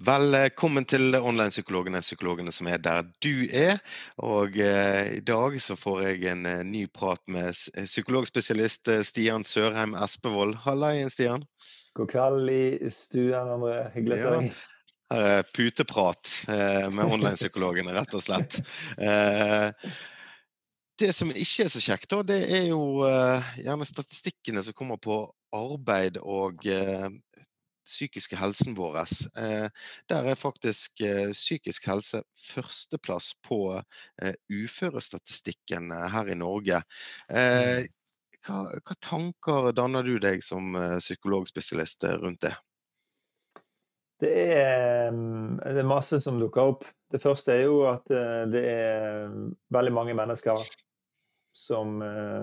Velkommen til Online-psykologene, psykologene som der du og i dag så får jeg en ny prat med psykologspesialist Stian Sørheim Espevold. Halla igjen, Stian. God kveld i stuen, André. Hyggelig å se deg. Her puteprat med online-psykologene, rett og slett. Det som ikke så kjekt da, det jo gjerne statistikkene som kommer på arbeid og psykiske helsen vår. Der faktisk psykisk helse førsteplass på uførestatistikken her i Norge. Hva tanker danner du deg som psykologspesialist rundt det? Det masse som dukker opp. Det første jo at det veldig mange mennesker som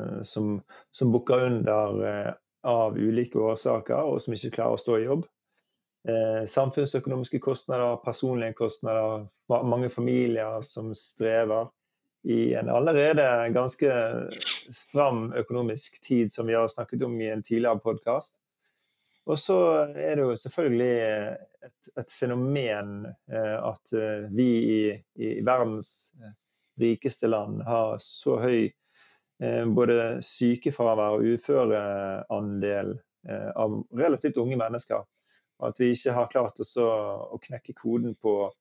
bukker under av ulike årsaker, og som ikke klarer å stå i jobb. Samfunnsøkonomiske kostnader, personlige kostnader, mange familier som strever i en allerede ganske stram økonomisk tid, som vi har snakket om i en tidligere podcast. Og så det jo selvfølgelig et fenomen at vi i verdens rikeste land har så høy både sykefravær og uføreandel av relativt unge mennesker, at vi ikke har klart å knekke koden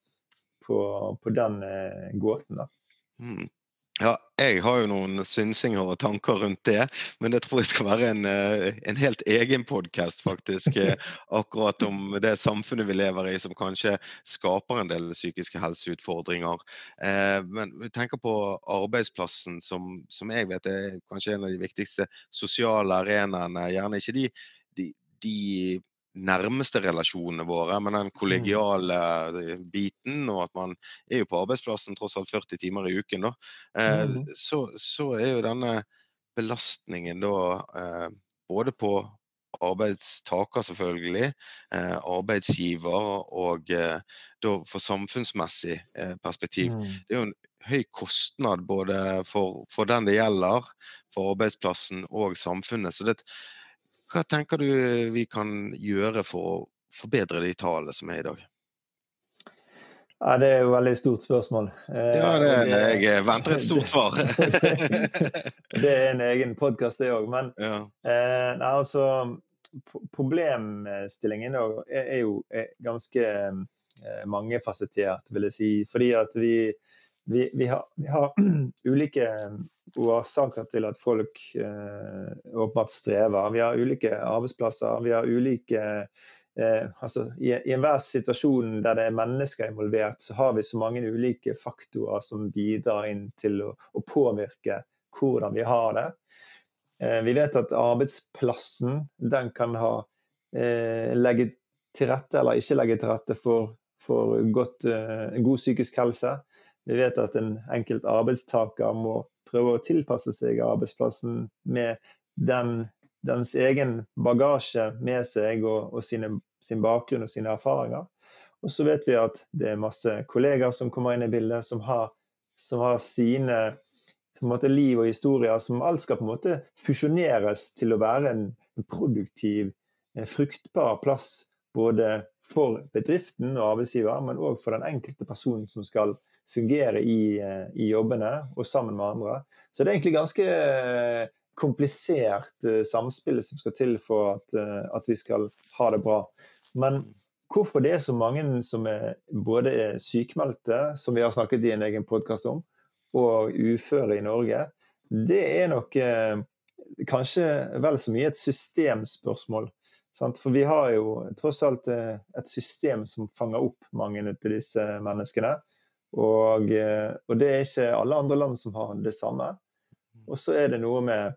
på den gåten da. Ja, jeg har jo noen synsinger og tanker rundt det, men det tror jeg skal være en helt egen podcast faktisk, akkurat om det samfunnet vi lever i som kanskje skaper en del psykiske helseutfordringer. Men vi tenker på arbeidsplassen som jeg vet kanskje en av de viktigste sosiale arenaene, gjerne ikke de nærmeste relasjonene våre, men den kollegiale biten, og at man jo på arbeidsplassen tross alt 40 timer i uken da, så jo denne belastningen da, både på arbeidstaker selvfølgelig, arbeidsgiver og da for samfunnsmessig perspektiv. Det jo en høy kostnad både for den det gjelder, for arbeidsplassen og samfunnet, så hva tenker du vi kan gjøre for å forbedre de tallene som i dag? Ja, det jo veldig stort spørsmål. Ja, jeg venter et stort svar. Det en egen podcast det også, men nei, altså, problemstillingen jo ganske mangefasettert, vil jeg si, fordi at vi har ulike årsaker til at folk åpenbart strever. Vi har ulike arbeidsplasser, vi har ulike altså, i enhver situasjon der det mennesker involvert, så har vi så mange ulike faktorer som bidrar inn til å påvirke hvordan vi har det. Vi vet at arbeidsplassen, den kan legge til rette eller ikke legge til rette for god psykisk helse. Vi vet at en enkelt arbeidstaker må prøve å tilpasse seg arbeidsplassen med dens egen bagasje med seg og sin bakgrunn og sine erfaringer. Og så vet vi at det masse kolleger som kommer inn i bildet, som har sine på en måte, liv og historier, som alt skal på en måte fusjoneres til å være en produktiv, fruktbar plass, både for bedriften og arbeidsgiver, men også for den enkelte personen som skal fungere i jobbene og sammen med andre. Så det egentlig ganske komplisert samspill som skal til for at vi skal ha det bra. Men hvorfor det så mange som både sykemeldte, som vi har snakket i en egen podcast om, og uføre i Norge, det nok kanskje vel så mye et systemspørsmål. Sant? For vi har jo tross alt et system som fanger opp mange av disse menneskene, og det ikke alle andre land som har det samme. Og så det noe med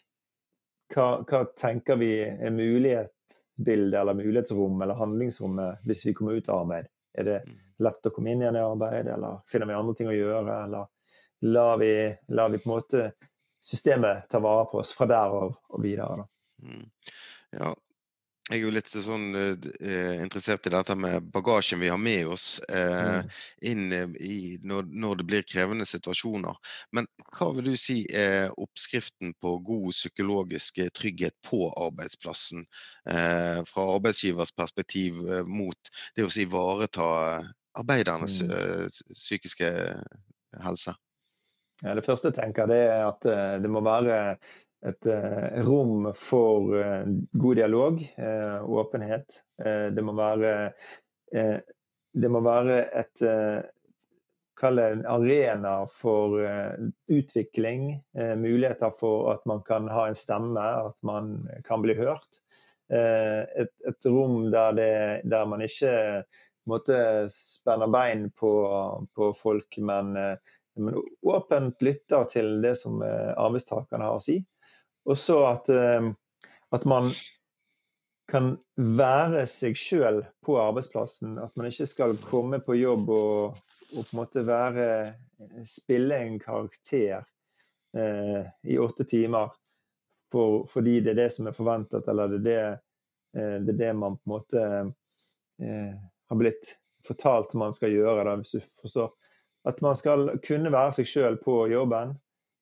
hva tenker vi mulighetsbilde, eller mulighetsrom, eller handlingsrommet hvis vi kommer ut av arbeid. Det lett å komme inn igjen i arbeid, eller finner vi andre ting å gjøre, eller lar vi på en måte systemet ta vare på oss fra der og videre da. Ja, Jeg er jo litt sånn interessert i dette med bagasjen vi har med oss inn når det blir krevende situasjoner. Men hva vil du si er oppskriften på god psykologisk trygghet på arbeidsplassen fra arbeidsgivers perspektiv mot det å ivareta arbeidernes psykiske helse? Ja, det første jeg tenker det er at det må være et rom for god dialog, åpenhet. Det må være et kall det en arena for utvikling, muligheter for at man kan ha en stemme, at man kan bli hørt. Et rom der man ikke måtte spenner bein på folk, men åpent lytter til det som arbeidstakerne har å si. Og så at man kan være seg selv på arbeidsplassen, at man ikke skal komme på jobb og på en måte spille en karakter i 8 timer, fordi det er det som er forventet, eller det er det man på en måte har blitt fortalt man skal gjøre, da, hvis du forstår. At man skal kunne være seg selv på jobben,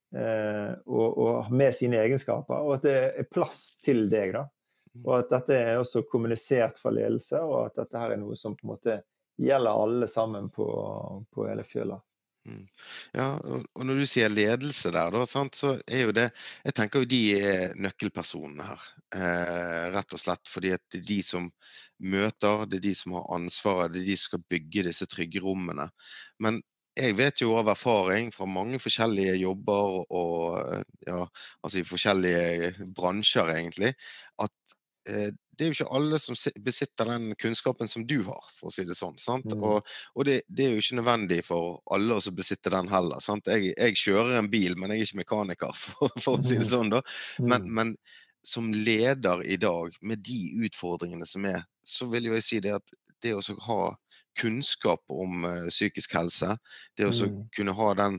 og med sine egenskaper, og at det er plass til deg da. Og at dette er også kommunisert fra ledelse, og at dette her er noe som på en måte gjelder alle sammen på hele fjøla. Ja, og når du sier ledelse der da, sant, så er jo det, jeg tenker jo de er nøkkelpersonene her, rett og slett, fordi at det er de som møter, det er de som har ansvaret, det er de som skal bygge disse trygge rommene. Men jeg vet jo av erfaring fra mange forskjellige jobber og ja, altså i forskjellige bransjer egentlig, at det er jo ikke alle som besitter den kunnskapen som du har, for å si det sånn, sant? Og det er jo ikke nødvendig for alle å besitte den heller, sant? Jeg kjører en bil, men jeg er ikke mekaniker, for å si det sånn da. Men som leder i dag, med de utfordringene som er, så vil jo jeg si det at det å ha kunnskap om psykisk helse, det å kunne ha den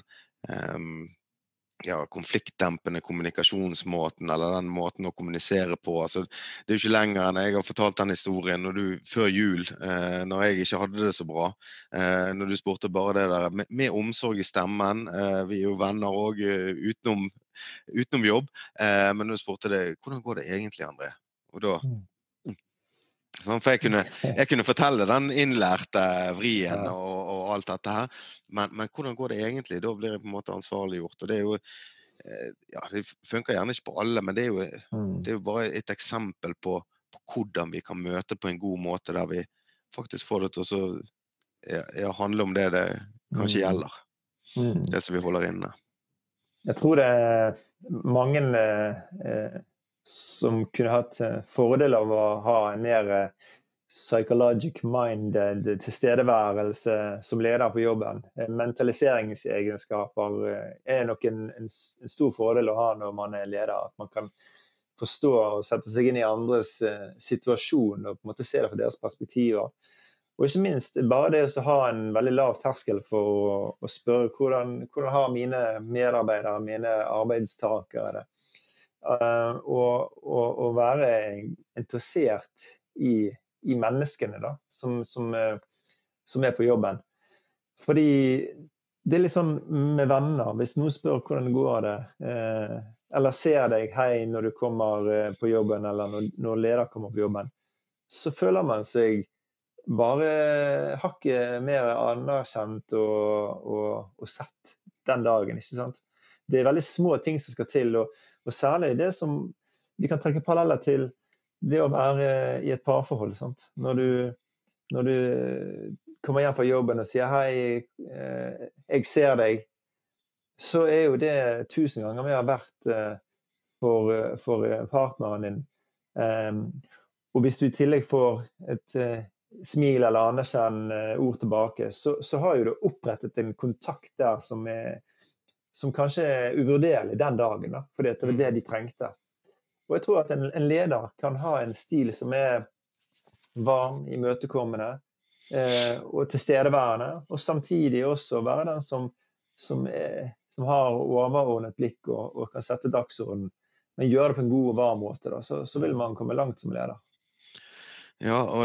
ja, konfliktdempende kommunikasjonsmåten, eller den måten å kommunisere på. Altså, det er jo ikke lenger enn jeg har fortalt den historien før jul, når jeg ikke hadde det så bra, når du spurte bare det der, med omsorg i stemmen, vi er jo venner også utenom jobb, men når du spurte det, hvordan går det egentlig, André? Og da... Sånn, for jeg kunne fortelle den innlærte vrien og alt dette her, men hvordan går det egentlig? Da blir jeg på en måte ansvarliggjort, og det er jo, ja, det funker gjerne ikke på alle, men det er jo bare et eksempel på hvordan vi kan møte på en god måte, der vi faktisk får det til å handle om det kanskje gjelder, det som vi holder inne. Jeg tror det er mange som kunne hatt fordel av å ha en mer psychologic mind, tilstedeværelse som leder på jobben. Mentaliseringsegenskaper er nok en stor fordel å ha når man er leder, at man kan forstå og sette seg inn i andres situasjon og på en måte se det fra deres perspektiver. Og ikke minst bare det å ha en veldig lav terskel for å spørre hvordan har mine medarbeidere, mine arbeidstakere det? Og være interessert i menneskene da, som er på jobben. Fordi det er litt sånn med venner, hvis noen spør hvordan går det, eller ser deg hei når du kommer på jobben, eller når leder kommer på jobben, så føler man seg bare hakket mer anerkjent og sett den dagen, ikke sant? Det er veldig små ting som skal til, og særlig det som vi kan trekke paralleller til, det å være i et parforhold, sant? Når du kommer hjem fra jobben og sier hei, jeg ser deg, så er jo det 1000 ganger mer verdt for partneren din. Og hvis du i tillegg får et smil eller anerkjennende ord tilbake, så har jo du opprettet en kontakt der som kanskje er uvurderlig den dagen, da, fordi det var det de trengte. Og jeg tror at en leder kan ha en stil som er varm, imøtekommende og tilstedeværende, og samtidig også være den som har overordnet blikk og kan sette dagsorden, men gjøre det på en god og varm måte, da, så vil man komme langt som leder. Ja, og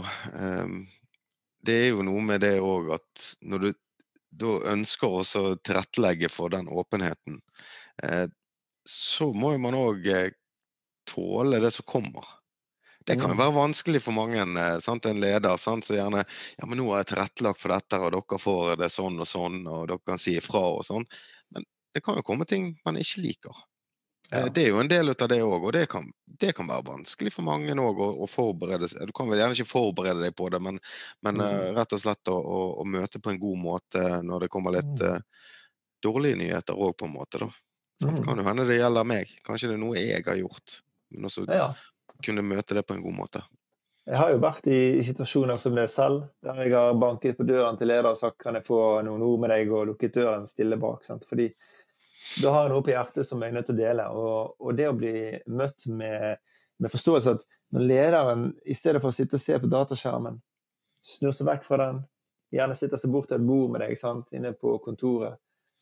det er jo noe med det også, at når du da ønsker også å tilrettelegge for den åpenheten, eh, så må jo man også tåle det som kommer. Det kan jo være vanskelig for mange, sant? En leder, sant? Så gjerne, ja, men nå har jeg tilrettelagt for dette, og dere får det sånn, og dere kan si ifra og sånn. Men det kan jo komme ting man ikke liker. Ja. Det er jo en del av det også, og det kan være vanskelig for mange også å forberede seg. Du kan vel gjerne ikke forberede deg på det, men rett og slett å møte på en god måte når det kommer litt dårlige nyheter også på en måte da. Sant? Kan jo hende det gjelder meg. Kanskje det er noe jeg har gjort, men også Ja. kunne møte det på en god måte. Jeg har jo vært i situasjoner som det selv, der jeg har banket på døren til leder og sagt, kan jeg få noen ord med deg, og lukket døren stille bak, sant? Fordi da har jeg noe på hjertet som jeg er nødt til å dele, og det å bli møtt med forståelse at når lederen, i stedet for å sitte og se på dataskjermen, snur seg vekk fra den, gjerne sitter seg bort til et bord med deg, sant? Inne på kontoret,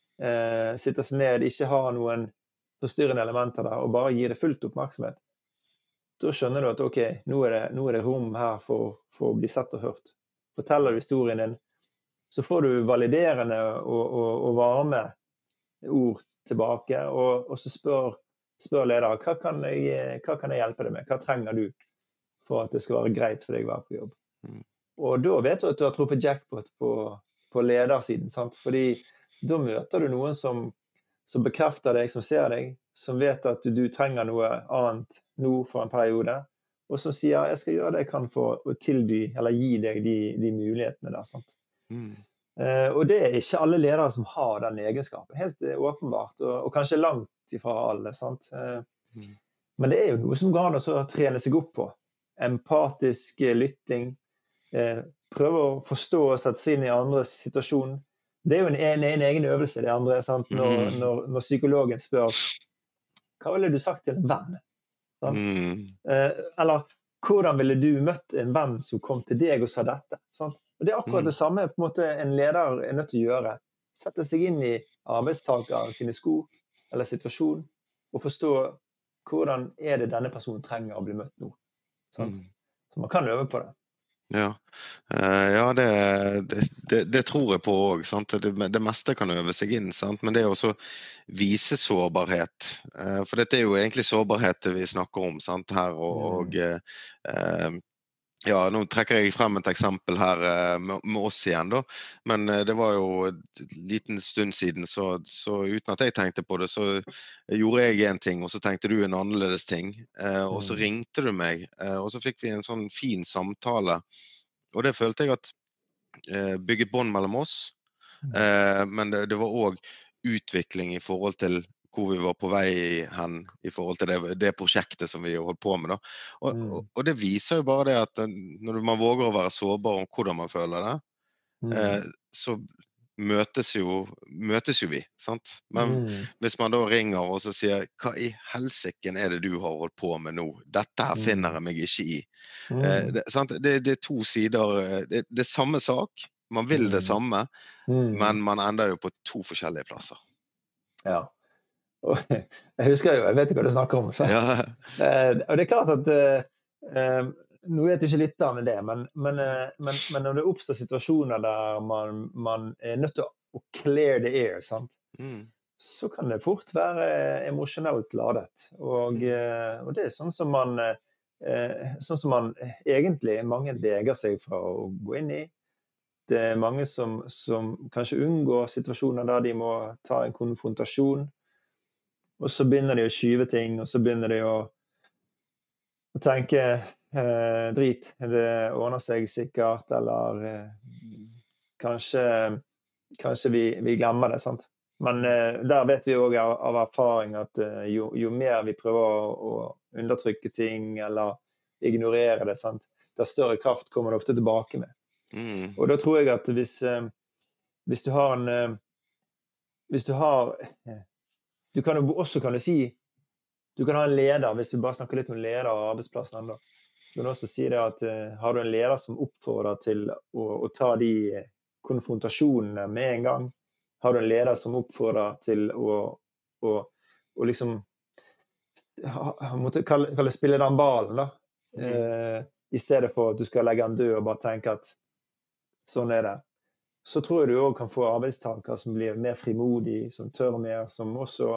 sitter seg ned, ikke har noen forstyrrende elementer der, og bare gir det fullt oppmerksomhet, da skjønner du at ok, nå er det rom her for å bli sett og hørt. Forteller du historien din, så får du validerende og varme ord tilbake, og så spør leder, hva kan jeg hjelpe deg med? Hva trenger du for at det skal være greit for deg å være på jobb? Og da vet du at du har truffet jackpot på ledersiden, sant? Fordi da møter du noen som bekrefter deg, som ser deg, som vet at du trenger noe annet nå for en periode, og som sier, jeg skal gjøre det jeg kan for å tilby, eller gi deg de mulighetene der, sant? Og det er ikke alle ledere som har den egenskapen, helt åpenbart, og kanskje langt ifra alle, sant? Men det er jo noe som går an å trene seg opp på. Empatisk lytting, prøve å forstå og sette seg inn i andres situasjon. Det er jo en egen øvelse, det andre, sant? Når psykologen spør, hva ville du sagt til en venn? Eller, hvordan ville du møtt en venn som kom til deg og sa dette? Sant? Og det er akkurat det samme på en måte en leder er nødt til å gjøre. Sette seg inn i arbeidstakeren sine sko, eller situasjon, og forstå hvordan er det denne personen trenger å bli møtt nå. Sant? Så man kan øve på det. Ja, ja det tror jeg på også, sant? Det meste kan øve seg inn, sant? Men det er også vise sårbarhet, for dette er jo egentlig sårbarhet vi snakker om, sant? Her, ja, nå trekker jeg frem et eksempel her med oss igjen da, men det var jo en liten stund siden, så uten at jeg tenkte på det, så gjorde jeg en ting, og så tenkte du en annerledes ting, og så ringte du meg, og så fikk vi en sånn fin samtale, og det følte jeg at bygget bånd mellom oss, men det var også utvikling i forhold til hvor vi var på vei hen i forhold til det prosjektet som vi holdt på med da. Og det viser jo bare det at når man våger å være sårbar om hvordan man føler det, så møtes jo vi, sant? Men hvis man da ringer og så sier, hva i helsiken er det du har holdt på med nå? Dette her finner jeg meg ikke i. Sant? Det er to sider, det er samme sak, man vil det samme, men man ender jo på to forskjellige plasser. Ja. Og jeg husker jo, jeg vet ikke hva du snakker om. Så. Ja. Og det er klart at nå vet jo ikke lytterne det, men når det oppstår situasjoner der man er nødt til å clear the air, sant? Så kan det fort være emosjonelt ladet. Og det er sånn som man egentlig mange veger seg fra å gå inn i. Det er mange som kanskje unngår situasjoner der de må ta en konfrontasjon, og så begynner de å skyve ting, og så begynner de å tenke drit, det ordner seg sikkert, eller kanskje vi glemmer det, sant? Men der vet vi også av erfaring at jo mer vi prøver å undertrykke ting, eller ignorere det, sant? Der større kraft kommer det ofte tilbake med. Og da tror jeg at hvis du har du kan jo også si, du kan ha en leder, hvis vi bare snakker litt om leder og arbeidsplassen enda. Du kan også si det at har du en leder som oppfordrer til å ta de konfrontasjonene med en gang, har du en leder som oppfordrer til å liksom måtte kalle spille den ballen da, I stedet for at du skal legge den død og bare tenke at sånn det. Så tror jeg du også kan få arbeidstaker som blir mer frimodig, som tør mer, som også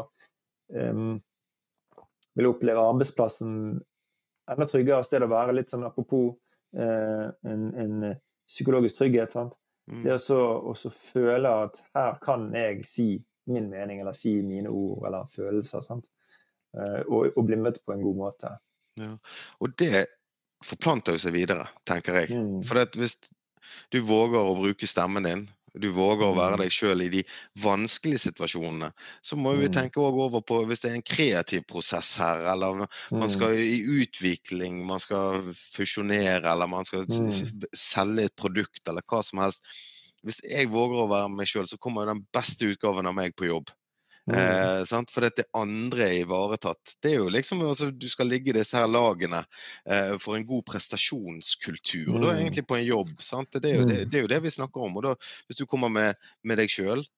vil oppleve arbeidsplassen enda tryggere sted å være, litt sånn apropos en psykologisk trygghet, sant? Det også føle at her kan jeg si min mening, eller si mine ord, eller følelser, sant? Og bli møtt på en god måte. Ja, og det forplanter jo seg videre, tenker jeg. For hvis du våger å bruke stemmen din, du våger å være deg selv i de vanskelige situasjonene, så må vi tenke også over på hvis det en kreativ prosess her, eller man skal i utvikling, man skal fusjonere, eller man skal selge et produkt, eller hva som helst. Hvis jeg våger å være meg selv, så kommer den beste utgaven av meg på jobb. Sant? For det andre er ivaretatt. Det jo liksom, altså, du skal ligge i disse her lagene for en god prestasjonskultur, da egentlig på en jobb, sant? Det jo det vi snakker om, og da, hvis du kommer med deg selv,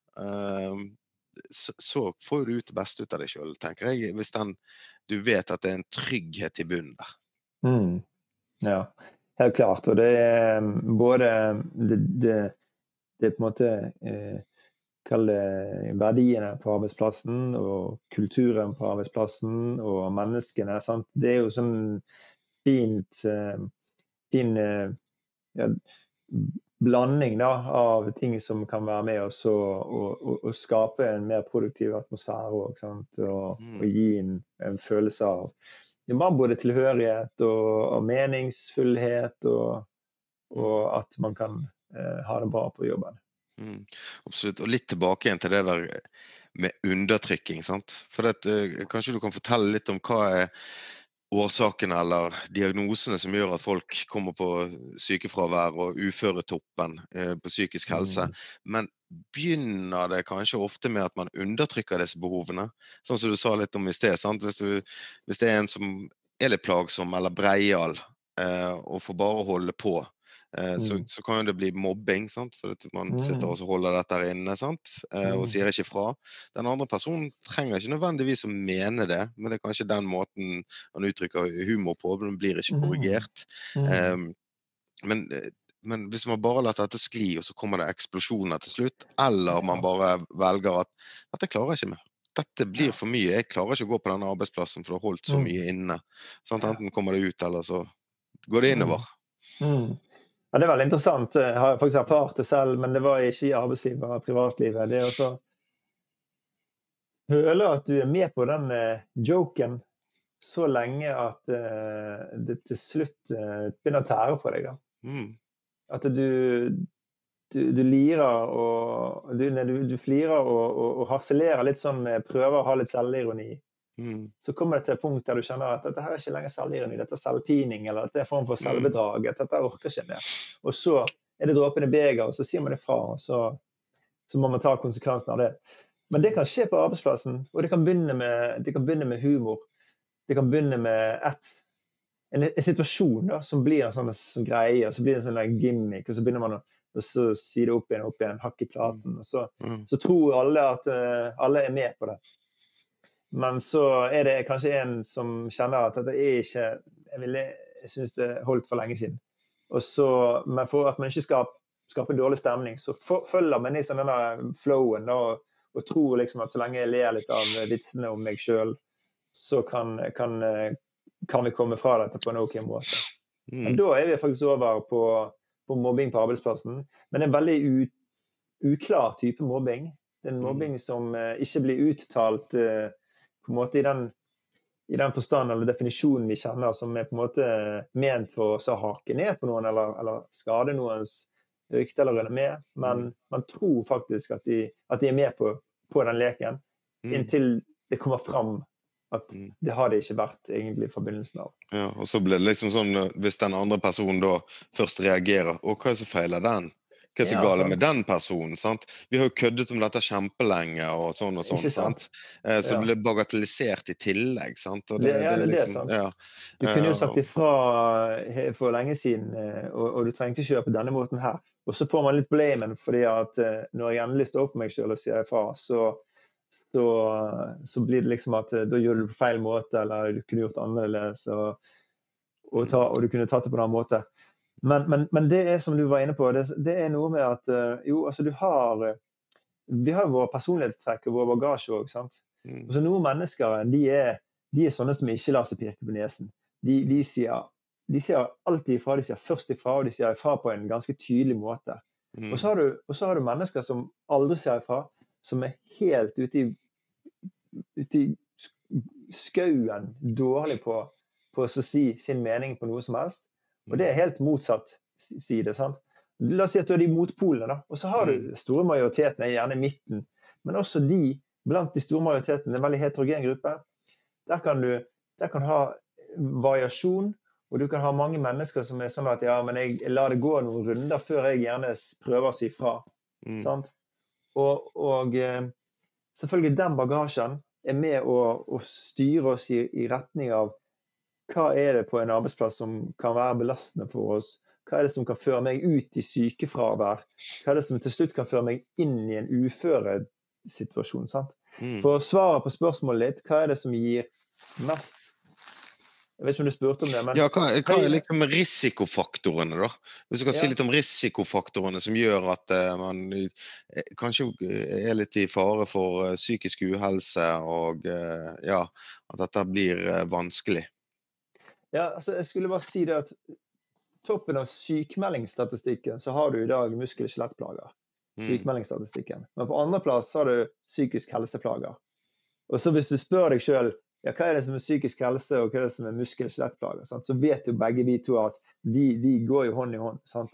så får du ut det beste ut av deg selv, tenker jeg, hvis du vet at det en trygghet i bunnen der. Ja, helt klart, og det både det på en måte kall det verdiene på arbeidsplassen, og kulturen på arbeidsplassen, og menneskene, sant? Det jo sånn fin blanding da, av ting som kan være med oss og skape en mer produktiv atmosfære også, sant? Og gi en følelse av både tilhørighet og meningsfullhet, og at man kan ha det bra på jobben. Absolutt, og litt tilbake igjen til det der med undertrykking, sant? For kanskje du kan fortelle litt om hva årsakene eller diagnosene som gjør at folk kommer på sykefravær og uføretoppen på psykisk helse, men begynner det kanskje ofte med at man undertrykker disse behovene, sånn som du sa litt om i sted, sant? Hvis det en som litt plagsom eller breial og får bare holde på, så kan det bli mobbing, sant? For at man sitter og holder dette her inne, sant? Og sier ikke fra. Den andre personen trenger ikke nødvendigvis å mene det, men det kanskje den måten han uttrykker humor på, men den blir ikke korrigert. Men hvis man bare lar dette skli, og så kommer det eksplosjoner til slutt, eller man bare velger at dette klarer jeg ikke med. Dette blir for mye, jeg klarer ikke å gå på denne arbeidsplassen for det har holdt så mye inne. Sant? Enten kommer det ut, eller så går det innover. Ja, det veldig interessant. Jeg har faktisk erfart det selv, men det var ikke i arbeidslivet og privatlivet. Det også føle at du med på den joken så lenge at det til slutt begynner å tære på deg da. At du lirer og du flirer og harselerer litt sånn med prøver å ha litt selvironi. Så kommer det til et punkt der du kjenner at dette her ikke lenger selvironi, dette selvpining, eller dette form for selvbedrag, at dette orker ikke mer. Og så det dråpen i beger, og så sier man ifra, og så må man ta konsekvensen av det. Men det kan skje på arbeidsplassen, og det kan begynne med humor. Det kan begynne med en situasjon da, som blir en sånn greie, og så blir det en sånn gimmick, og så begynner man å si det opp igjen, hakk i platen, og så tror alle at alle med på det. Men så det kanskje en som kjenner at dette ikke, jeg synes det holdt for lenge siden. Men for at man ikke skaper en dårlig stemning, så følger man i sånn denne flowen da, og tror liksom at så lenge jeg ler litt av vitsene om meg selv, så kan vi komme fra dette på en ok måte. Men da vi faktisk over på mobbing på arbeidsplassen, men det en veldig uklar type mobbing. Det en mobbing som ikke blir uttalt på en måte i den forstand eller definisjonen vi kjenner, som på en måte ment for å hake ned på noen eller skade noens rykte eller renommé, men man tror faktisk at de med på den leken, inntil det kommer fram at det har det ikke vært egentlig fra begynnelsen av. Ja, og så blir det liksom sånn, hvis den andre personen da først reagerer, og hva så feiler den? Hva så gale med den personen, sant? Vi har jo køddet om dette kjempelenge og sånn, sant? Så det blir bagatellisert i tillegg, sant? Og det liksom, sant. Du kunne jo sagt ifra for lenge siden, og du trengte ikke gjøre på denne måten her. Og så får man litt blamen, fordi at når jeg endelig står opp for meg selv og sier ifra, så blir det liksom at da gjør du det på feil måte, eller du kunne gjort annerledes, og du kunne tatt det på en annen måte. Men det som du var inne på, det noe med at jo, altså vi har våre personlighetstrekk og vår bagasje også, sant? Og så noen mennesker, de er sånne som ikke lar seg pirke på nesen. De sier alltid ifra, de sier først ifra, og de sier ifra på en ganske tydelig måte. Og så har du mennesker som aldri sier ifra, som helt ute i skauen dårlig på å si sin mening på noe som helst. Og det helt motsatt side, sant? La oss si at du har de motpolene da, og så har du store majoriteten, gjerne i midten, men også blant de store majoritetene, en veldig heterogen gruppe, der kan ha variasjon, og du kan ha mange mennesker som sånn at, ja, men jeg lar det gå noen runder før jeg gjerne prøver å si fra, sant? Og selvfølgelig den bagasjen med å styre oss i retning av hva det på en arbeidsplass som kan være belastende for oss, hva det som kan føre meg ut i sykefravær, hva det som til slutt kan føre meg inn i en uføresituasjon, sant? For svaret på spørsmålet ditt, hva det som gir mest? Jeg vet ikke om du spurte om det, men... Ja, hva liksom risikofaktorene da? Hvis du kan si litt om risikofaktorene som gjør at man kanskje litt i fare for psykisk uhelse, og ja, at dette blir vanskelig. Ja, altså jeg skulle bare si det at toppen av sykmeldingsstatistikken så har du i dag muskel- og skjelettplager. Sykmeldingsstatistikken. Men på andre plass så har du psykisk helseplager. Og så hvis du spør deg selv, ja, hva det som psykisk helse og hva det som muskel- og skjelettplager, sant? Så vet jo begge vi to at de går jo hånd i hånd. Sant?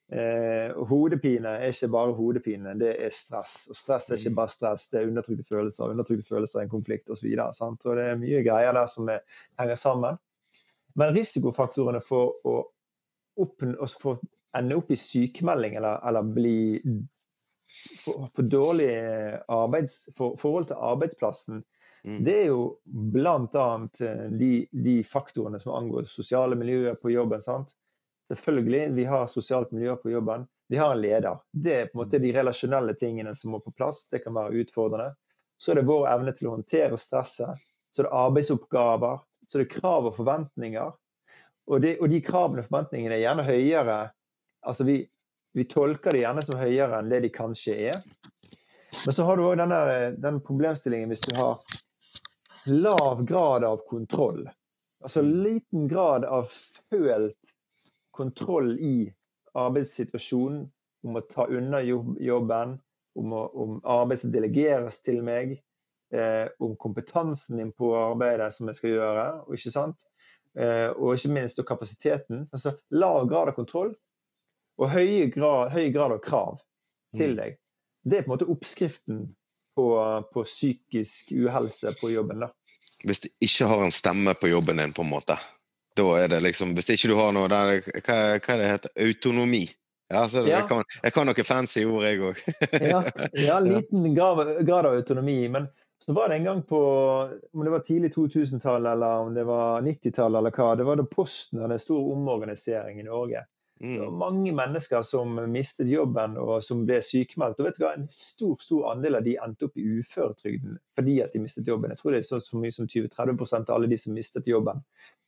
Hodepine ikke bare hodepine, det stress. Og stress ikke bare stress, det undertrykte følelser, en konflikt og så videre. Sant? Og det mye greier der som henger sammen. Men risikofaktorene for å ende opp i sykmelding eller bli på dårlig forhold til arbeidsplassen, det jo blant annet de faktorene som angår sosiale miljøer på jobben, sant? Selvfølgelig, vi har sosialt miljø på jobben, vi har en leder. Det på en måte de relasjonelle tingene som må på plass, det kan være utfordrende. Så det vår evne til å håndtere stresset, så det arbeidsoppgaver, så det krav og forventninger. Og de kravene og forventningene gjerne høyere, altså vi tolker det gjerne som høyere enn det de kanskje Men så har du også den problemstillingen hvis du har lav grad av kontroll. Altså liten grad av følt kontroll i arbeidssituasjonen, om å ta unna jobben, om arbeid som delegeres til meg, om kompetansen din på arbeidet som jeg skal gjøre, og ikke sant? Og ikke minst kapasiteten. Altså lav grad av kontroll og høy grad av krav til deg. Det på en måte oppskriften på psykisk uhelse på jobben da. Hvis du ikke har en stemme på jobben din på en måte, da det liksom, hvis ikke du har noe der, hva det heter, autonomi. Ja, så jeg kan noe fancy ord jeg også. ja, liten grad av autonomi, men så var det en gang på, om det var tidlig 2000-tallet, eller om det var 90-tallet, eller hva, det var da Posten hadde en stor omorganisering i Norge. Det var mange mennesker som mistet jobben, og som ble sykemeldt, og vet du hva, en stor andel av de endte opp i uføretrygden, fordi at de mistet jobben. Jeg tror det så mye som 20-30% av alle de som mistet jobben.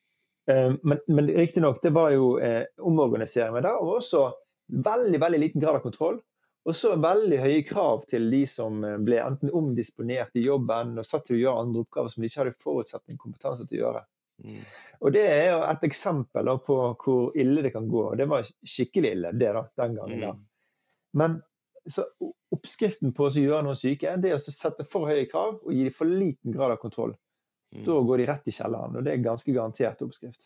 Men riktig nok, det var jo omorganisering, men der var også veldig, veldig liten grad av kontroll, og så veldig høye krav til de som ble enten omdisponert i jobben og satt til å gjøre andre oppgaver som de ikke hadde forutsatt en kompetanse til å gjøre. Og det jo et eksempel da, på hvor ille det kan gå, og det var skikkelig ille det da, den gangen da. Men så oppskriften på å gjøre noen syke, det å sette for høye krav og gi dem for liten grad av kontroll. Da går de rett i kjelleren, og det ganske garantert oppskrift.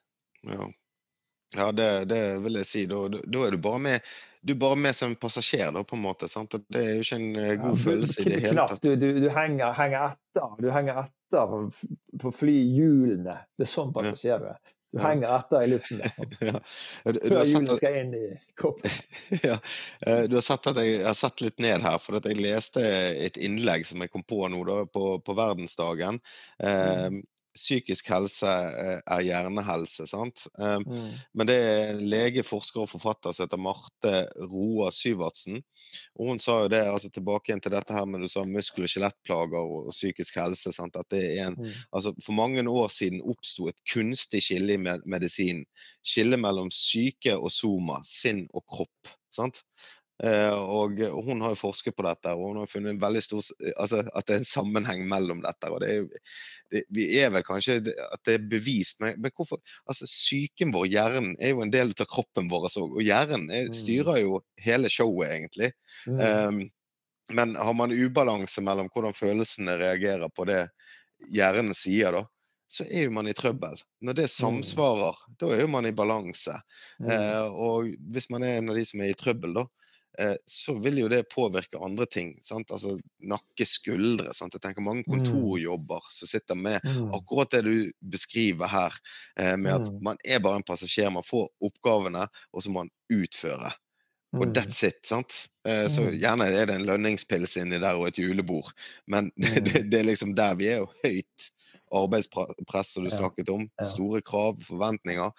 Ja, det vil jeg si. Da du bare med som passasjer da, på en måte, sant? Det jo ikke en god følelse i det hele tatt. Du henger etter på flyhjulene. Det sånn passasjer du Du henger etter i luften. Før hjulene skal inn i kroppen. Ja, du har sett at jeg har sett litt ned her, for at jeg leste et innlegg som jeg kom på nå da, på verdensdagen. psykisk helse hjernehelse, sant? Mm. Men det en lege, forsker og forfatter som heter Marte Roa Syvertsen, og hun sa jo det, altså tilbake igjen til dette her med du sa muskel- og skjelettplager og psykisk helse, sant? At det Mm. altså for mange år siden oppstod et kunstig skille i medisin, skille mellom syke og soma, sinn og kropp, sant? Og hun har jo forsket på dette, og hun har funnet en veldig stor, altså at det en sammenheng mellom dette, og vi vel kanskje at det bevist, men hvorfor, altså syken vår, hjernen, jo en del av kroppen vår, og hjernen Mm. styrer jo hele showet egentlig. Mm. Men har man ubalanse mellom hvordan følelsene reagerer på det hjernen sier da, så jo man i trøbbel. Når det Mm. samsvarer, da jo man i balanse. Mm. Og hvis man en av de som i trøbbel da, så vil jo det påvirke andre ting, sant? Altså nakke, skuldre, sant? Jeg tenker mange Mm. kontorjobber som sitter med Mm. akkurat det du beskriver her, med at Mm. man bare en passasjer, man får oppgavene, og så må man utføre. Og Mm. that's it, sant? Så Mm. gjerne det en lønningspils inni der og et julebord, men Mm. det liksom der vi jo høyt arbeidspress, som du Ja. snakket om, Ja. store krav, forventninger,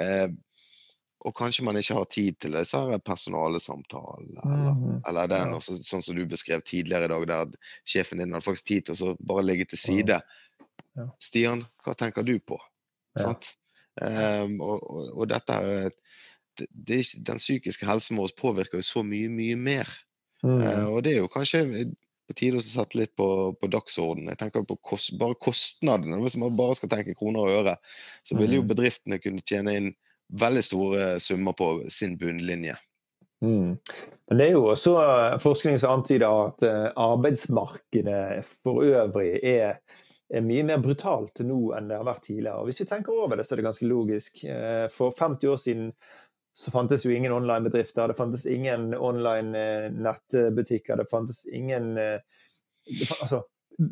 og kanskje man ikke har tid til disse her personalesamtalene, Mhm. eller den, Ja. og sånn som du beskrev tidligere i dag, der sjefen din hadde faktisk tid til å så bare ligge til Mm. side. Ja. Stian, hva tenker du på? Ja. Sant? Og dette her, den psykiske helsen vår påvirker jo så mye, mye mer. Mm. Og det jo kanskje på tide å sette litt på dagsordenen. Jeg tenker på bare kostnadene. Hvis man bare skal tenke kroner og øre, så vil jo Mm. bedriftene kunne tjene inn veldig store summer på sin bunnlinje. Mm. Men det jo også forskning som antyder at arbeidsmarkedet for øvrig er mye mer brutalt nå enn det har vært tidligere. Og hvis vi tenker over det, så er det ganske logisk. For 50 år siden så fantes jo ingen online-bedrifter, det fantes ingen online-nettbutikker, det fantes ingen altså,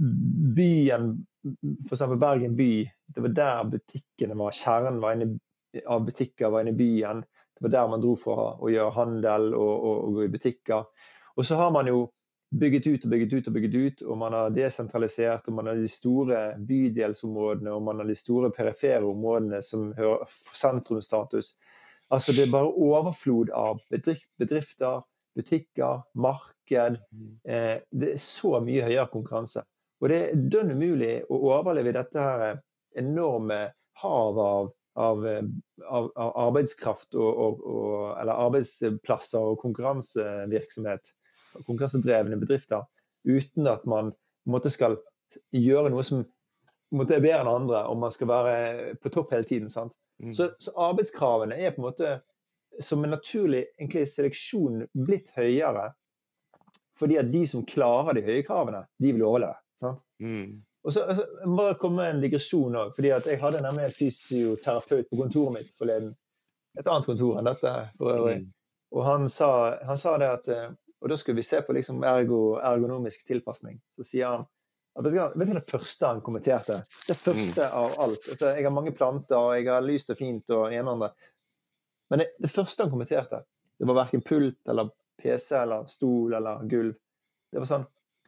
byen, for eksempel Bergen by, det var der butikkene var, kjernen var av butikker var inne i byen. Det var der man dro for å gjøre handel og gå i butikker. Og så har man jo bygget ut og bygget ut og bygget ut, og man har desentralisert, og man har de store bydelsområdene, og man har de store perifere områdene som hører sentrumsstatus. Altså det er bare overflod av bedrifter, butikker, marked. Det er så mye høyere konkurranse. Og det er dønn umulig å overleve i dette her enorme hav av arbeidskraft eller arbeidsplasser og konkurransevirksomhet, konkurransedrevne bedrifter, uten at man skal gjøre noe som er bedre enn andre, og man skal være på topp hele tiden, sant? Så arbeidskravene er på en måte som en naturlig egentlig seleksjon blitt høyere, fordi at de som klarer de høye kravene, de vil overleve, sant? Og så jeg må komme med en digresjon også, fordi at jeg hadde nemlig en fysioterapeut på kontoret mitt forleden, et annet kontor enn dette for øvrig, og han sa det at, og da skulle vi se på liksom ergonomisk tilpasning, så sier han, vet du det første han kommenterte? Det første av alt, altså jeg har mange planter, og jeg har lyst og fint og en andre, men det første han kommenterte, det var hverken pult eller PC eller stol eller gulv, det var sånn,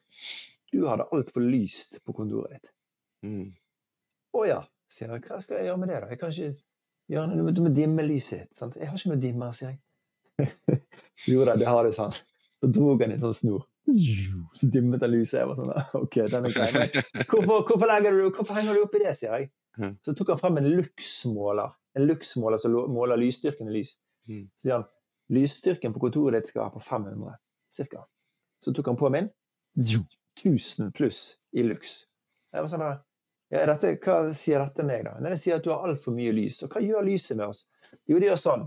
du hadde alt for lyst på kontoret ditt. Åja, sier jeg, hva skal jeg gjøre med det da? Jeg kan ikke gjøre noe, du må dimme lyset ditt, sant? Jeg har ikke noe dimmer, sier jeg. Jo da, det har du, sånn. Så drog han i en sånn snor. Så dimmet han lyset. Jeg var sånn, ok, den er grei. Men hvorfor henger du opp i det, sier jeg? Så tok han frem en luxmåler som måler lysstyrken i lys. Så sier han, lysstyrken på kontoret ditt skal være på 500, cirka. Så tok han på min, 1000 pluss i lux. Jeg var sånn der, ja, hva sier dette meg da? Nei, det sier at du har alt for mye lys. Og hva gjør lyset med oss? Jo, det gjør sånn.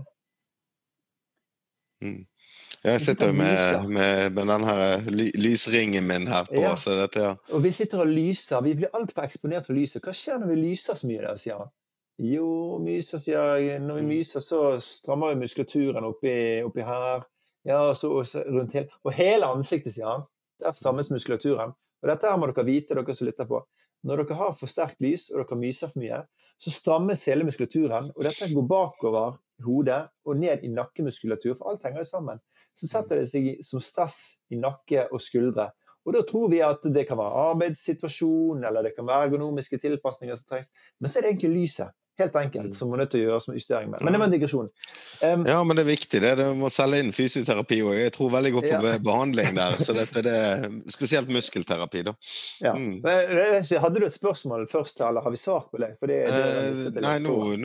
Jeg sitter jo med den her lysringen min her på, ja. Så dette, ja. Og vi sitter og lyser, vi blir alt for eksponert for lyset. Hva skjer når vi lyser så mye der, sier han? Jo, når vi myser så strammer vi muskulaturen oppi her, ja, og så rundt hele ansiktet, sier han. Der strammes muskulaturen. Og dette her må dere vite, dere som lytter på. Når dere har for sterkt lys, og dere myser for mye, så strammes hele muskulaturen, og dette går bakover hodet og ned i nakkemuskulatur, for alt henger jo sammen. Så setter det seg som stress i nakke og skuldre, Og da tror vi at det kan være arbeidssituasjon, eller det kan være ergonomiske tilpasninger som trengs. Men så er det egentlig lyset, helt enkelt, som man er nødt til å gjøre som justering med. Men det var en digresjon. Ja, men det er viktig det. Du må selge inn fysioterapi, og jeg tror veldig godt på behandling der. Så dette er det, spesielt muskelterapi da. Ja. Hadde du et spørsmål først, eller har vi svart på det? For nei,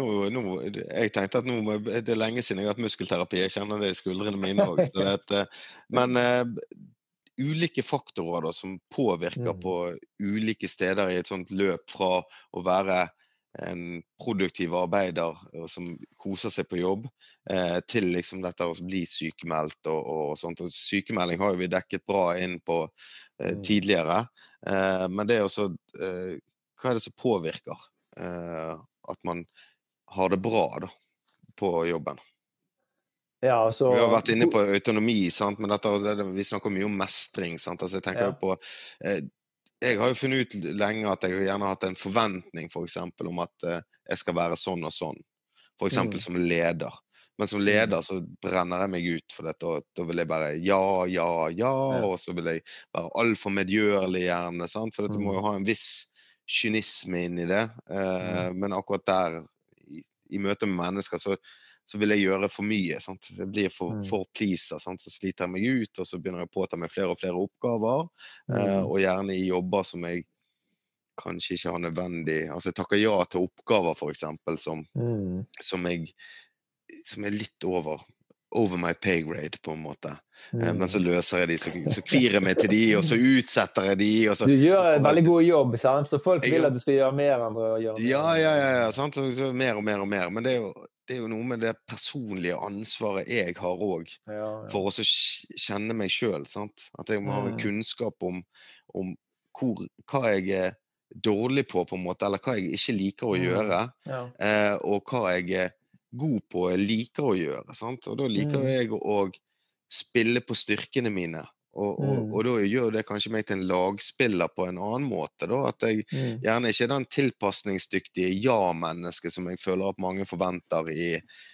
jeg tenkte at nå det er lenge siden jeg har hatt muskelterapi. Jeg kjenner det i skuldrene mine også. Men ulike faktorer da, som påvirker på ulike steder i et sånt løp fra å være en produktiv arbeider som koser seg på jobb, til liksom dette å bli sykemeldt og sånt. Og sykemelding har jo vi dekket bra inn på tidligere, men det er også, hva er det som påvirker at man har det bra da, på jobben? Ja, altså, vi har vært inne på autonomi, sant? Men vi snakker mye om mestring, sant? Altså, jeg tenker jo på jeg har jo funnet ut lenge at jeg gjerne har hatt en forventning for eksempel om at jeg skal være sånn og sånn, for eksempel som leder. Men som leder så brenner jeg meg ut for dette, og da vil jeg bare ja, og så vil jeg være alt for medgjørlig gjerne, sant? For du må jo ha en viss kynisme inn i det, men akkurat der, i møte med mennesker, så vil jeg gjøre for mye, sant? Jeg blir for pleaser, sant? Så sliter jeg meg ut, og så begynner jeg å påta meg flere og flere oppgaver, og gjerne i jobber som jeg kanskje ikke har nødvendig, altså jeg takker ja til oppgaver for eksempel, som er litt over my pay grade på en måte, men så løser jeg de, så kvir jeg meg til de, og så utsetter jeg de, og så... Du gjør en veldig god jobb, sant? Så folk vil at du skal gjøre mer enn å gjøre mer. Ja, sant? Så mer og mer, men det er jo noe med det personlige ansvaret jeg har også, for å kjenne meg selv, sant? At jeg må ha en kunnskap om hva jeg er dårlig på en måte, eller hva jeg ikke liker å gjøre, og hva jeg er god på og liker å gjøre, sant? Og da liker jeg å spille på styrkene mine, og da gjør det kanskje meg til en lagspiller på en annen måte da, at jeg gjerne ikke er den tilpasningsdyktige ja-menneske som jeg føler at mange forventer i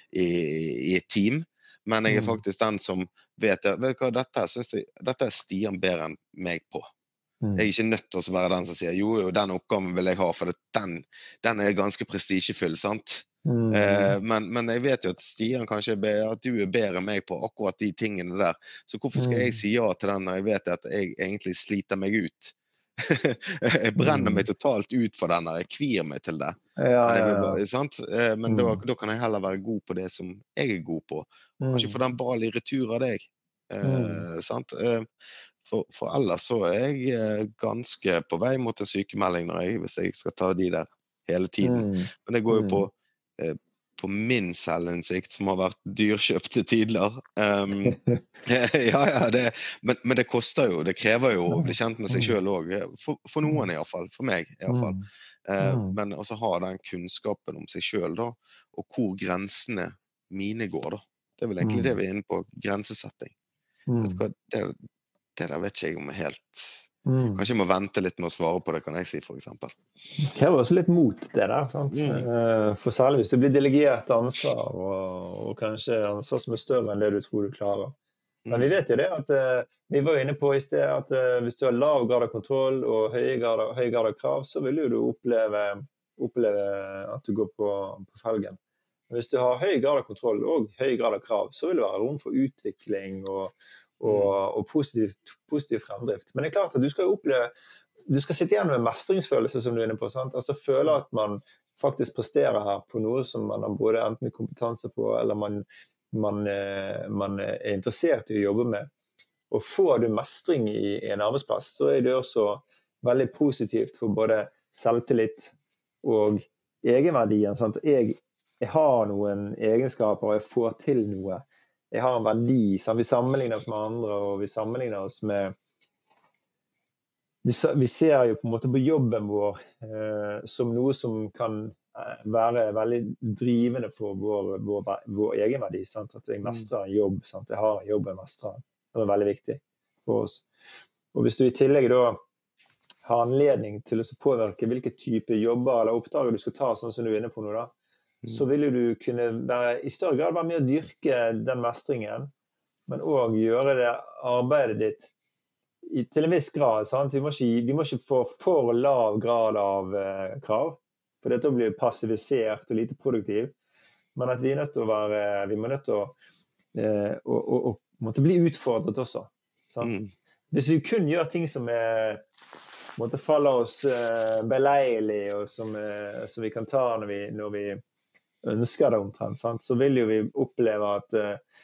et team, men jeg er faktisk den som vet hva, dette er Stian bedre enn meg på. Jeg er ikke nødt til å være den som sier jo, den oppgaven vil jeg ha, for den er ganske prestisjefull, sant? Men jeg vet jo at Stian kanskje at du er bedre enn meg på akkurat de tingene der, så hvorfor skal jeg si ja til den når jeg vet at jeg egentlig sliter meg ut? Jeg brenner meg totalt ut for den der, jeg kvir meg til det, sant? Men da kan jeg heller være god på det som jeg er god på, og kanskje få den ball i retur av deg, sant? For ellers så er jeg ganske på vei mot en sykemelding hvis jeg skal ta de der hele tiden, men det går jo på min selvinnsikt som har vært dyrkjøpt til tidligere. Men det koster jo, det krever jo å bli kjent med seg selv også, for noen i hvert fall, for meg i hvert fall. Men også ha den kunnskapen om seg selv da, og hvor grensene mine går da. Det er vel egentlig det vi er inne på, grensesetting. Vet du hva, det der vet ikke jeg om er helt... Kanskje jeg må vente litt med å svare på det, kan jeg si, for eksempel. Det krever også litt mot det der, sant? For særlig hvis du blir delegert ansvar, og kanskje ansvar som er større enn det du tror du klarer. Men vi vet jo det at, vi var jo inne på i sted, at hvis du har lav grad av kontroll og høy grad av krav, så vil du oppleve at du går på felgen. Men hvis du har høy grad av kontroll og høy grad av krav, så vil det være rom for utvikling og positiv fremdrift. Men det er klart at du skal sitte igjen med mestringsfølelse som du er inne på, sant? Altså føle at man faktisk presterer her på noe som man har både enten kompetanse på, eller man er interessert i å jobbe med. Og får du mestring i en arbeidsplass, så er det også veldig positivt for både selvtillit og egenverdien, sant? Jeg har noen egenskaper, og jeg får til noe. Jeg har en verdi, sant? Vi sammenligner oss med andre, og vi sammenligner oss med... Vi ser jo på en måte på jobben vår som noe som kan være veldig drivende for vår egenverdi, sant? At jeg mestrer en jobb, sant? Jeg har en jobb jeg mestrer. Det er veldig viktig for oss. Og hvis du i tillegg da har anledning til å påvirke hvilke type jobber eller oppdrag du skal ta, sånn som du er inne på nå da, så vil du kunne i større grad være med å dyrke den mestringen, men også gjøre det arbeidet ditt til en viss grad, sant? Vi må ikke få for lav grad av krav, for da blir vi passivisert og lite produktiv. Men at vi er nødt til å vi må nødt til å måtte bli utfordret også. Sant? Hvis vi kun gjør ting som måtte falle oss beleilig, og som vi kan ta når vi ønsker det omtrent, sant? Så vil jo vi oppleve at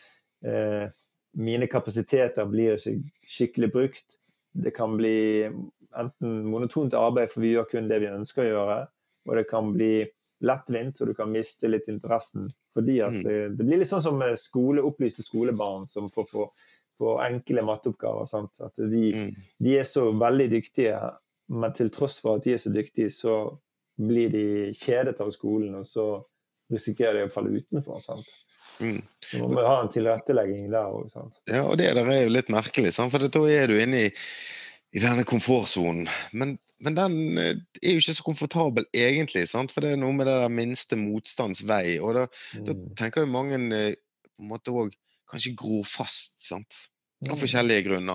mine kapasiteter blir ikke skikkelig brukt. Det kan bli enten monotont arbeid, for vi gjør kun det vi ønsker å gjøre, og det kan bli lettvint, og du kan miste litt interessen, fordi at det blir litt sånn som opplyste skolebarn som får på enkle matteoppgaver, sant? At de er så veldig dyktige, men til tross for at de er så dyktige, så blir de kjedet av skolen, og så risikerer de å falle utenfor, sant? Så man må ha en tilrettelegging der også, sant? Ja, og det der er jo litt merkelig, sant? For da er du inne i denne komfortzonen, men den er jo ikke så komfortabel egentlig, sant? For det er noe med det der minste motstandsvei, og da tenker jo mange på en måte også kanskje gror fast, sant? Av forskjellige grunner.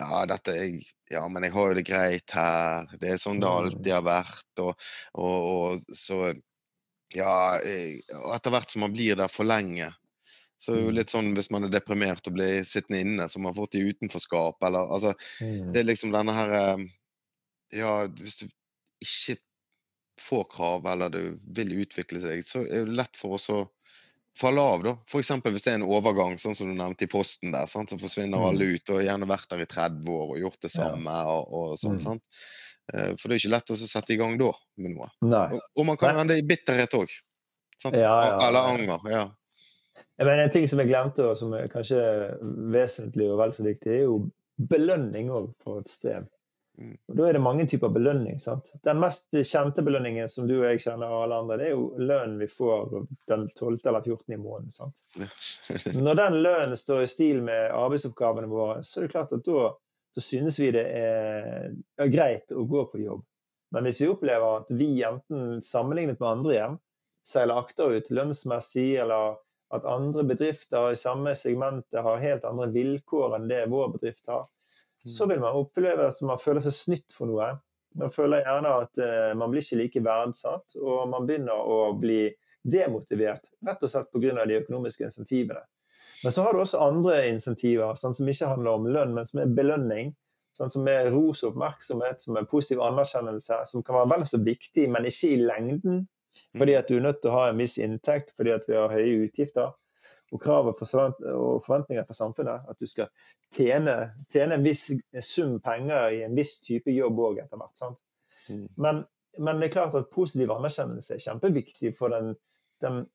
Ja, men jeg har jo det greit her, det er sånn det alltid har vært, og så, ja, og etter hvert som man blir der for lenge, så er det jo litt sånn, hvis man er deprimert og blir sittende inne, så man har fått i utenforskap, eller, altså, det er liksom denne her, ja, hvis du ikke får krav, eller du vil utvikle seg, så er det lett for oss å falle av da. For eksempel hvis det er en overgang, sånn som du nevnte i posten der, sant? Så forsvinner alle ut, og gjerne vært der i 30 år og gjort det samme, og sånn, sant? For det er ikke lett å sette i gang da med noe. Og man kan jo ende i bitterhet også, sant? Eller anger, ja. Men en ting som jeg glemte, og som er kanskje vesentlig og vel så viktig, er jo belønning også på et strev. Og da er det mange typer belønning, sant? Den mest kjente belønningen som du og jeg kjenner og alle andre, det er jo lønnen vi får den 12. eller 14. i måneden, sant? Når den lønnen står i stil med arbeidsoppgavene våre, så er det klart at da synes vi det er greit å gå på jobb. Men hvis vi opplever at vi enten sammenlignet med andre hjem, seiler akterut lønnsmessig, eller at andre bedrifter i samme segmentet har helt andre vilkår enn det vår bedrift har, så vil man oppleve at man føler seg snytt for noe. Man føler gjerne at man blir ikke like verdsatt, og man begynner å bli demotivert, rett og slett på grunn av de økonomiske insentivene. Men så har du også andre insentiver, sånn som ikke handler om lønn, men som er belønning, sånn som er ros og oppmerksomhet, som er positiv anerkjennelse, som kan være vel så viktig, men ikke i lengden, fordi at du er nødt til å ha en viss inntekt, fordi at vi har høye utgifter, og krav og forventninger fra samfunnet, at du skal tjene en viss sum penger i en viss type jobb også etter hvert, sant? Men det er klart at positiv anerkjennelse er kjempeviktig for den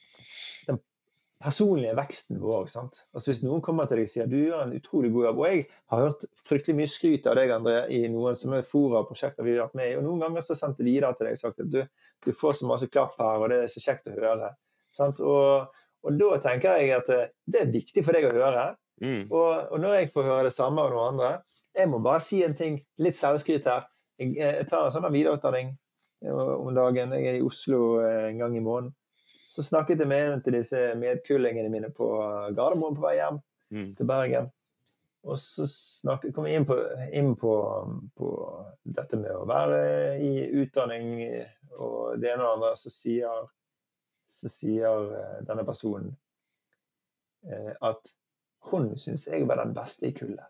personlige veksten vår, sant? Altså hvis noen kommer til deg og sier, du gjør en utrolig god jobb, og jeg har hørt fryktelig mye skryt av deg, André, i noen som er fora-prosjekter vi har vært med i, og noen ganger så sendte vi videre til deg og sagt at du får så masse klapp her, og det er så kjekt å høre, sant? Og da tenker jeg at det er viktig for deg å høre, og når jeg får høre det samme av noen andre, jeg må bare si en ting, litt selvskryt her, jeg tar en sånn videreutdanning om dagen, jeg er i Oslo en gang i måneden, så snakket jeg med en til disse medkullingene mine på Gardermoen på vei hjem til Bergen. Og så kom jeg inn på dette med å være i utdanning og det ene og det andre, så sier denne personen at hun synes jeg var den beste i kullet.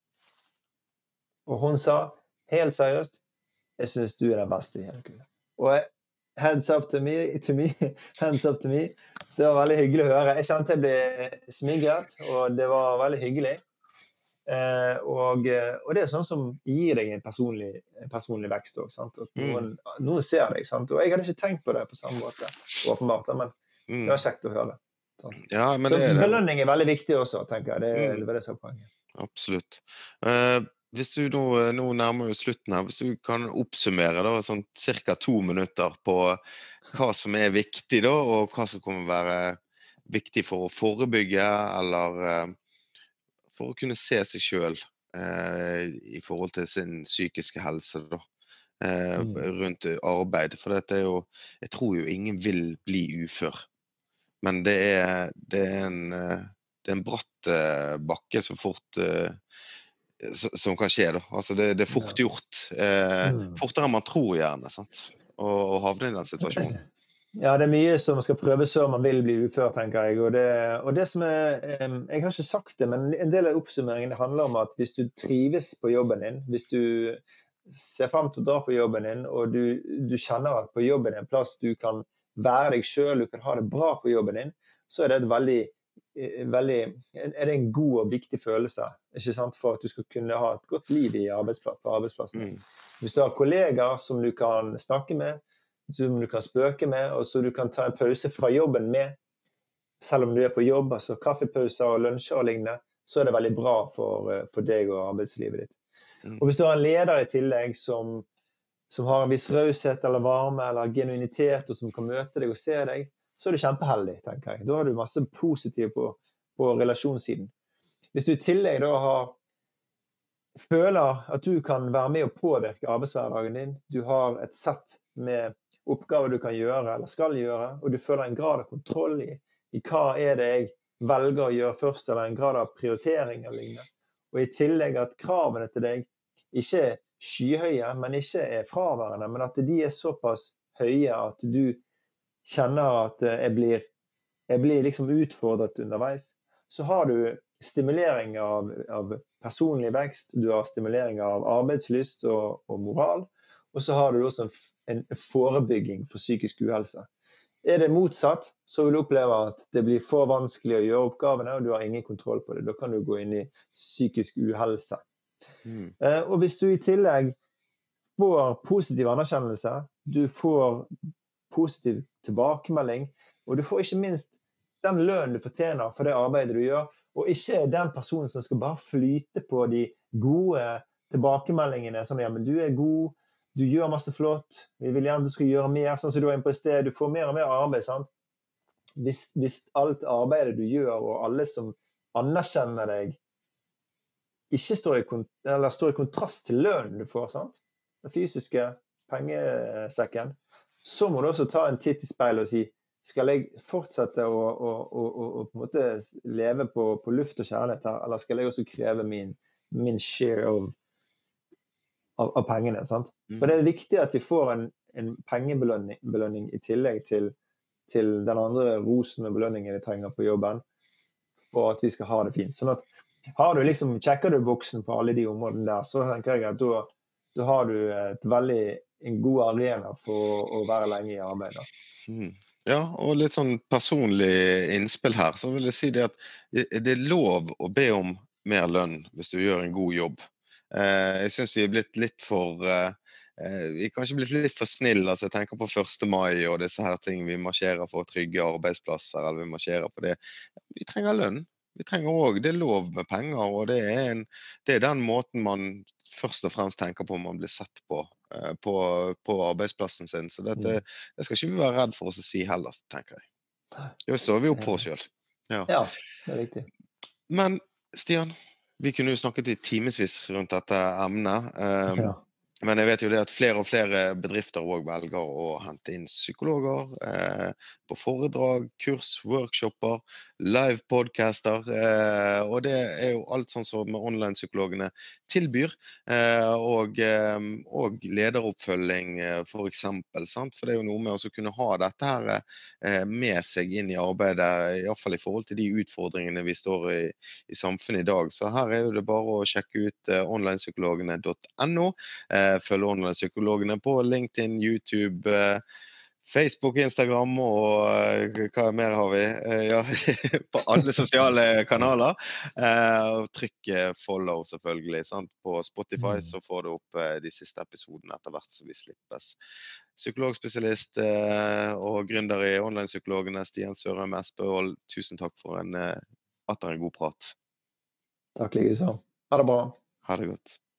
Og hun sa, helt seriøst, jeg synes du er den beste i hele kullet. Og hands up to me, hands up to me. Det var veldig hyggelig å høre. Jeg kjente jeg ble smigret, og det var veldig hyggelig. Og det er sånn som gir deg en personlig vekst også, sant? At noen ser deg, sant? Og jeg hadde ikke tenkt på det på samme måte, åpenbart, men det var kjekt å høre. Ja, men så belønning er veldig viktig også, tenker jeg. Det var det som var poenget. Absolutt. Hvis du nå nærmer jo slutten her, hvis du kan oppsummere da, sånn cirka 2 minutter på hva som er viktig da, og hva som kommer være viktig for å forebygge, eller for å kunne se seg selv i forhold til sin psykiske helse da, rundt arbeid. For dette er jo, jeg tror jo ingen vil bli ufør, men det er en bratt bakke så fort som kan skje da. Altså det fort Ja. gjort, Mm. fortere enn man tror gjerne, sant? Å havne i den situasjonen. Ja, det er mye som skal prøves før man vil bli ufør, tenker jeg. Og det som jeg har ikke sagt det, men en del av oppsummeringen handler om at hvis du trives på jobben din, hvis du ser frem til å dra på jobben din, og du kjenner at på jobben er en plass du kan være deg selv, du kan ha det bra på jobben din, så er det er det en god og viktig følelse, ikke sant, for at du skal kunne ha et godt liv på arbeidsplassen din. Mm. Hvis du har kollegaer som du kan snakke med, som du kan spøke med, og så du kan ta en pause fra jobben med, selv om du er på jobb, altså kaffepauser og lunsjer og lignende, så er det veldig bra for deg og arbeidslivet ditt. Mm. Og hvis du har en leder i tillegg som har en viss raushet eller varme eller genuinitet, og som kan møte deg og se deg, så er du kjempeheldig, tenker jeg. Da har du masse positivt på relasjonssiden. Hvis du i tillegg da føler at du kan være med å påvirke arbeidshverdagen din, du har et sett med oppgaver du kan gjøre eller skal gjøre, og du føler en grad av kontroll i hva er det jeg velger å gjøre først, eller en grad av prioritering eller lignende. Og i tillegg at kravene til deg ikke er skyhøye, men ikke er fraværende, men at de er såpass høye at du kjenner at jeg blir liksom utfordret underveis, så har du stimulering av personlig vekst, du har stimulering av arbeidslyst og moral, og så har du også en forebygging for psykisk uhelse. Er det motsatt, så vil du oppleve at det blir for vanskelig å gjøre oppgavene, og du har ingen kontroll på det. Da kan du gå inn i psykisk uhelse. Mm. Og hvis du i tillegg får positiv anerkjennelse, du får positiv tilbakemelding, og du får ikke minst den lønnen du fortjener for det arbeidet du gjør, og ikke den personen som skal bare flyte på de gode tilbakemeldingene, sånn, ja, men du er god, du gjør masse flott, vi vil gjerne at du skal gjøre mer, sånn som du er inne på et sted, du får mer og mer arbeid, sant? Hvis alt arbeidet du gjør, og alle som anerkjenner deg, ikke står i kontrast til lønnen du får, sant? Den fysiske pengesekken, så må du også ta en titt i speilet og si, skal jeg fortsette å på en måte leve på luft og kjærlighet her, eller skal jeg også kreve min share av pengene, sant? For det er viktig at vi får en pengebelønning i tillegg til den andre rosen og belønningen vi trenger på jobben, og at vi skal ha det fint. Sånn at sjekker du boksen på alle de områdene der, så tenker jeg at da har du en god arena for å være lenge i arbeid. Mm. Ja, og litt sånn personlig innspill her, så vil jeg si det at det er lov å be om mer lønn hvis du gjør en god jobb. Jeg synes vi er blitt litt for vi er kanskje blitt litt for snille, altså jeg tenker på 1. mai og disse her ting, vi marsjerer for trygge arbeidsplasser, eller vi marsjerer på det. Vi trenger lønn, vi trenger også, det er lov med penger, og det er den måten man først og fremst tenker på om man blir sett på arbeidsplassen sin, så det skal ikke vi være redd for oss å si heller, tenker jeg. Det står vi opp for oss selv. Ja, det er riktig. Men Stian, vi kunne jo snakket i timesvis rundt dette emnet, men jeg vet jo det at flere og flere bedrifter også velger å hente inn psykologer på foredrag, kurs, workshopper, live podcaster, og det er jo alt sånn som online-psykologene tilbyr, og lederoppfølging for eksempel, sant? For det er jo noe med å kunne ha dette her med seg inn i arbeidet, i hvert fall i forhold til de utfordringene vi står i samfunnet i dag. Så her er jo det bare å sjekke ut onlinepsykologene.no, følge online-psykologene på LinkedIn, YouTube, Facebook, Instagram og hva mer har vi? Ja, på alle sosiale kanaler. Og trykk follow selvfølgelig, sant? På Spotify så får du opp de siste episodene etter hvert som vi slippes. Psykologspesialist og gründer i online-psykologene, Stian Sørheim Espehol, tusen takk for en god prat. Takk like så. Ha det bra. Ha det godt.